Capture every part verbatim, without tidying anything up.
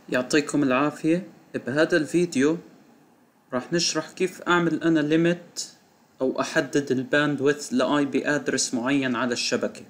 يعطيكم العافية. بهذا الفيديو راح نشرح كيف اعمل انا ليميت او احدد الباندويث لاي بي ادرس معين على الشبكة.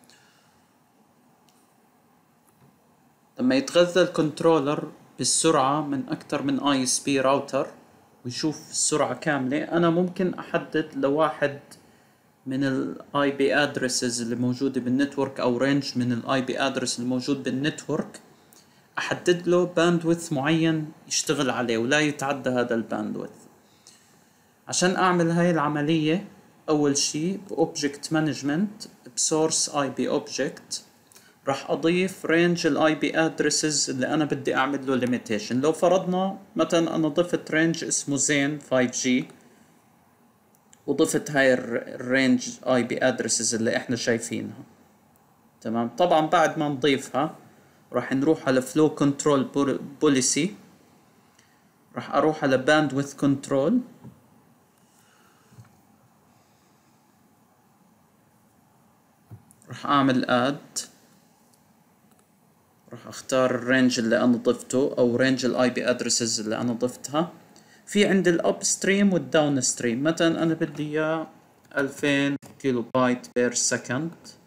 لما يتغذى الكنترولر بالسرعة من اكثر من اي اس بي راوتر ويشوف السرعة كاملة، انا ممكن احدد لواحد من الاي بي ادرسز اللي موجودة بالنتورك او رينج من الاي بي ادرس الموجود بالنتورك، احدد له باندويث معين يشتغل عليه ولا يتعدى هذا الباندويث. عشان اعمل هاي العملية اول شي باوبجكت مانجمنت بسورس اي بي اوبجكت راح اضيف رينج الاي بي ادرسز اللي انا بدي اعمل له ليميتيشن. لو فرضنا مثلا انا ضفت رينج اسمه زين فايف جي وضفت هاي الرينج اي بي ادرسز اللي احنا شايفينها، تمام. طبعا بعد ما نضيفها راح نروح على فلو كنترول بوليسي، راح اروح على باندويث كنترول، راح اعمل اد، راح اختار الرينج اللي انا ضفته او رينج الاي بي ادرسز اللي انا ضفتها. في عندي الاب ستريم والداون ستريم، مثلا انا بدي اياه ألفين كيلو بايت بير سكند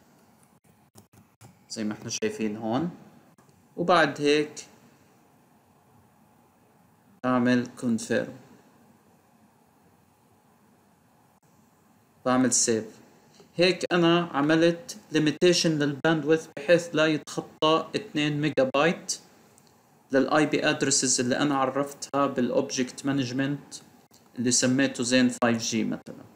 زي ما احنا شايفين هون. وبعد هيك اعمل كونفيرم، بعمل سيف. هيك انا عملت ليميتيشن للباندويث بحيث لا يتخطى اثنين ميجا بايت للاي بي ادرسز اللي انا عرفتها بالاوبجكت مانجمنت اللي سميته زين فايف جي مثلا.